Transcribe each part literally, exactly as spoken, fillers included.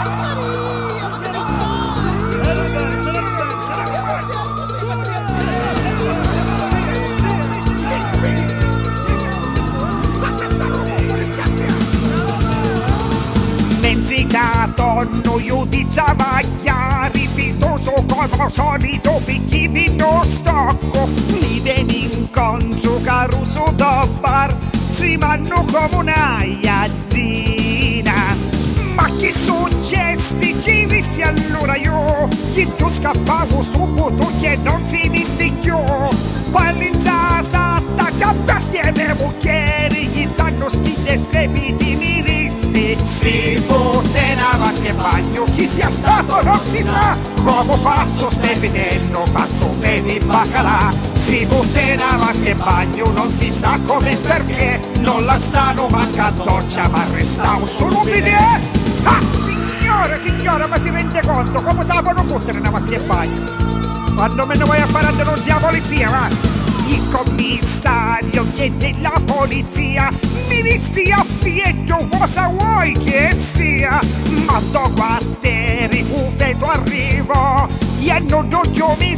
Menzicato io di Ciavaglia, ripitoso come solito picchi vino stocco, mi vieni incontro caruso da bar, ci manno come una iadina. Ma che successi ci visti allora io, che tu scappavo subito che non si visti più, quando in casa già bestie e mucchieri, gli danno schiffe screpiti mirissi, si potenava che bagno, chi sia stato non si sa, come faccio ste vitello, faccio vedi baccalà, si potenava che bagno, non si sa come e perché, non la sanno manca doccia, ma restavo solo bidet. Ah, signora, signora, ma si rende conto come sapano fottere una vasca e bagno? Quando me ne vuoi a fare denunzia la polizia, va? Il commissario chiede la polizia, mi dissi a fietto cosa vuoi che sia, ma dopo a te ricupeto arrivo, e non doggio mi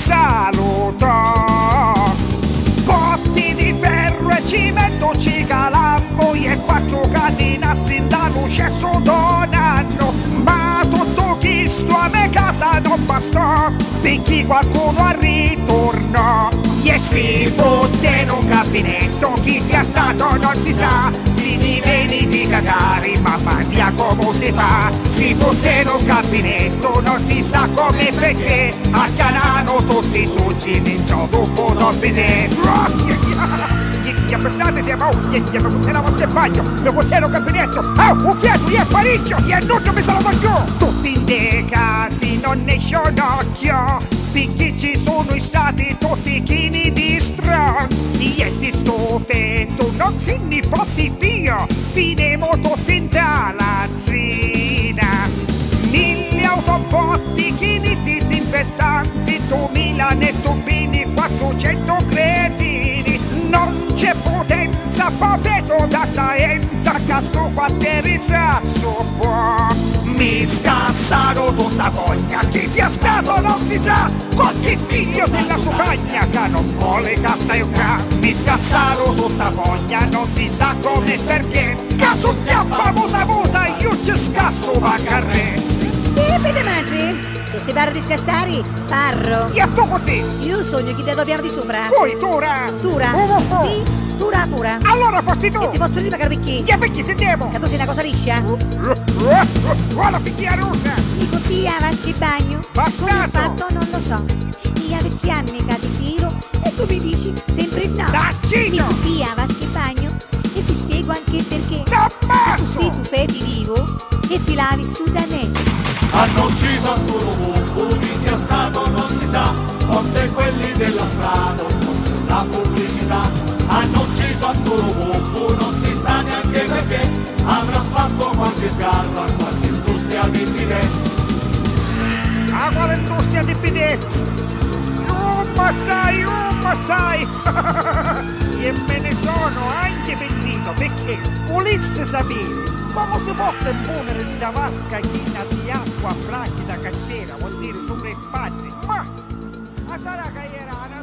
saluto. Botti di ferro e cimento ci calambo e faccio catenazzi da luce sotto un anno, ma tutto questo a me casa non bastò, perché qualcuno al ritorno e si fotte in un gabinetto, chi sia stato non si sa, si diveni di cagare, mamma mia come si fa, si fotte in un gabinetto, non si sa come e perché, a Canano tutti succi dentro dopo non vedere. Gli appestate siamo, gli fotte la vasca e bagno, mi fotte in un gabinetto, ah, un fiato, gli apparecchio, gli annuncio mi sono da giù. Tutti in dei casi non ne c'è un occhio, finché ci sono stati tutti chini di stronzi, e di sto fetto non si ne potti via, finemo tutti in talazzina. Mille autobotti, chini disinfettanti, duemila nettubini, quattrocento cretini, non c'è potenza, paveto da scienza, casto quatteri sasso può. Mi scassano tutta voglia, chi sia stato non si sa, qualche figlio della sua cagna che non vuole casta e ca. Mi scassano tutta voglia, non si sa come e perché, caso chiappa muta muta, io ci scasso va carre. E vede madre? Se si parla di scassare, parro. E tu così? Io sogno chi devo piare di sopra. Poi tura? Tura? Oh, oh, oh. Sì, tura pura. Allora fosti tu? E ti posso dire magari perché? E perché sentiamo? Che tu sei una cosa liscia? Guarda picchia russa! Dico via, vasca e bagno. Bastato! Come ho fatto non lo so. Io avevo anni che ti tiro e tu mi dici sempre no. Taccino! Dico via, vasca e bagno e ti spiego anche perché. T'ammazzo! Tu sei tu feti vivo e ti lavi su da me. Hanno ucciso Anturubu, chi sia stato non si sa, forse quelli della strada, forse la pubblicità. Hanno ucciso Anturubu, non si sa neanche perché, avrà fatto qualche sgarra, qualche industria di bidet. Ah, quale industria di bidet? Oh, ma sai, oh, ma sai! E me ne sono anche pentito, perché volesse sapere come si può imponere una vasca china di acqua fragida cazzera, vuol dire sopra le spalle, ma, ma sarà che era